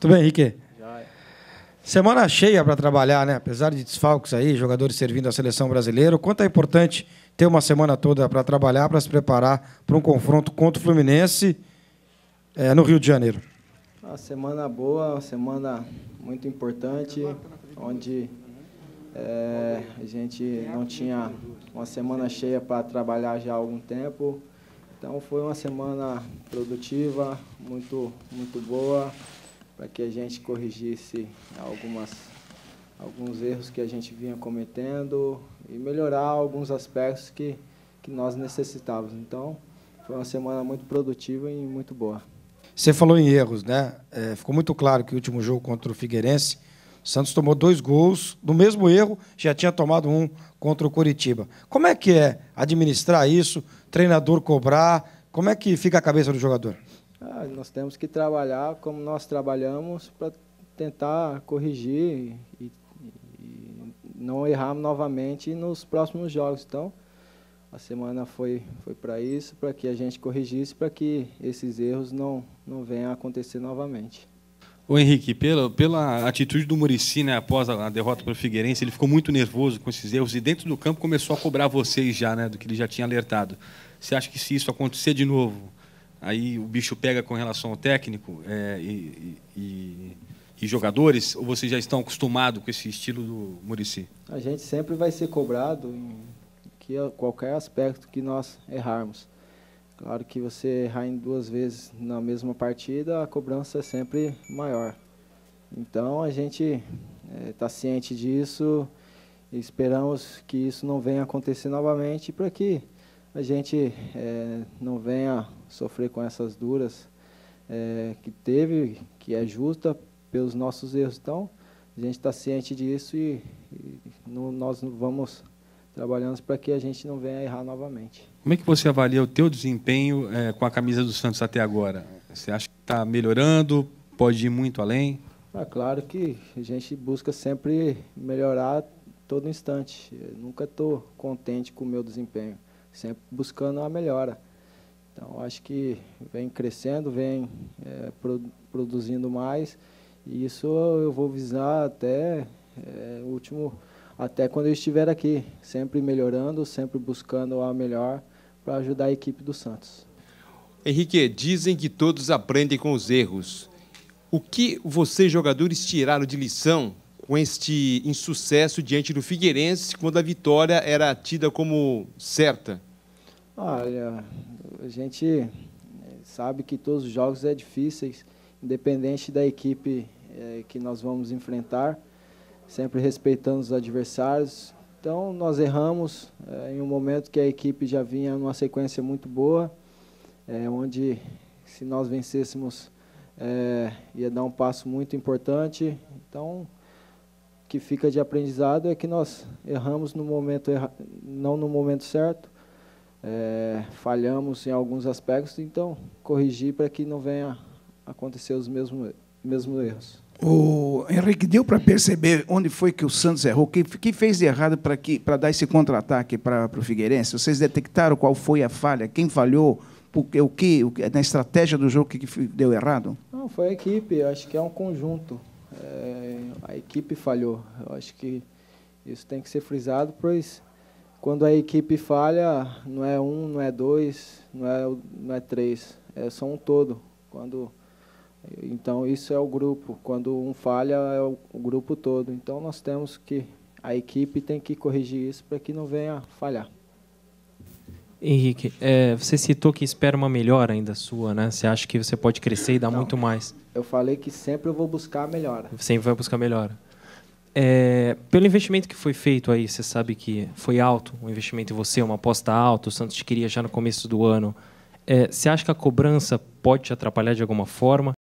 Tudo bem, Henrique? Já é. Semana cheia para trabalhar, né? Apesar de desfalques aí, jogadores servindo a seleção brasileira, o quanto é importante ter uma semana toda para trabalhar, para se preparar para um confronto contra o Fluminense no Rio de Janeiro? Uma semana boa, uma semana muito importante, onde a gente não tinha uma semana cheia para trabalhar já há algum tempo. Então foi uma semana produtiva, muito boa, para que a gente corrigisse alguns erros que a gente vinha cometendo e melhorar alguns aspectos que nós necessitávamos. Então, foi uma semana muito produtiva e muito boa. Você falou em erros, né? Ficou muito claro que o último jogo contra o Figueirense, o Santos tomou 2 gols, do mesmo erro, já tinha tomado 1 contra o Coritiba. Como é que é administrar isso, treinador cobrar, como é que fica a cabeça do jogador? Nós temos que trabalhar como nós trabalhamos para tentar corrigir e não errar novamente nos próximos jogos. Então, a semana foi para isso, para que a gente corrigisse, para que esses erros não venham a acontecer novamente. Ô Henrique, pela atitude do Muricy, né, após a derrota para o Figueirense, ele ficou muito nervoso com esses erros e dentro do campo começou a cobrar vocês já, né, do que ele já tinha alertado. Você acha que se isso acontecer de novo, aí o bicho pega com relação ao técnico e jogadores, ou vocês já estão acostumados com esse estilo do Muricy? A gente sempre vai ser cobrado em qualquer aspecto que nós errarmos. Claro que você errar em 2 vezes na mesma partida, a cobrança é sempre maior. Então, a gente está ciente disso e esperamos que isso não venha acontecer novamente para que a gente não venha sofrer com essas duras que é justa pelos nossos erros. Então, a gente está ciente disso e nós vamos trabalhando para que a gente não venha a errar novamente. Como é que você avalia o teu desempenho com a camisa do Santos até agora? Você acha que está melhorando? Pode ir muito além? Claro que a gente busca sempre melhorar todo instante. Eu nunca estou contente com o meu desempenho, sempre buscando a melhora. Então, acho que vem crescendo, vem produzindo mais, e isso eu vou visar até quando eu estiver aqui, sempre melhorando, sempre buscando a melhor para ajudar a equipe do Santos. Henrique, dizem que todos aprendem com os erros. O que vocês, jogadores, tiraram de lição com este insucesso diante do Figueirense, quando a vitória era tida como certa? Olha, a gente sabe que todos os jogos são difíceis, independente da equipe que nós vamos enfrentar, sempre respeitando os adversários. Então, nós erramos em um momento que a equipe já vinha numa sequência muito boa, onde, se nós vencêssemos, ia dar um passo muito importante. Então, o que fica de aprendizado é que nós erramos não no momento certo, falhamos em alguns aspectos, então, corrigir para que não venha a acontecer os mesmos erros. O Henrique, deu para perceber onde foi que o Santos errou? O que fez de errado para dar esse contra-ataque para o Figueirense? Vocês detectaram qual foi a falha? Quem falhou? Na estratégia do jogo, o que deu errado? Não, foi a equipe. Eu acho que é um conjunto. A equipe falhou. Eu acho que isso tem que ser frisado, pois quando a equipe falha, não é 1, não é 2, não é 3. É só um todo. Então, isso é o grupo. Quando um falha, é o grupo todo. Então, a equipe tem que corrigir isso para que não venha falhar. Henrique, você citou que espera uma melhora ainda sua, né? Você acha que você pode crescer e dar muito mais? Eu falei que sempre eu vou buscar a melhora. Sempre vai buscar melhora. Pelo investimento que foi feito aí, você sabe que foi alto, o investimento em você, uma aposta alta, o Santos te queria já no começo do ano. Você acha que a cobrança pode te atrapalhar de alguma forma?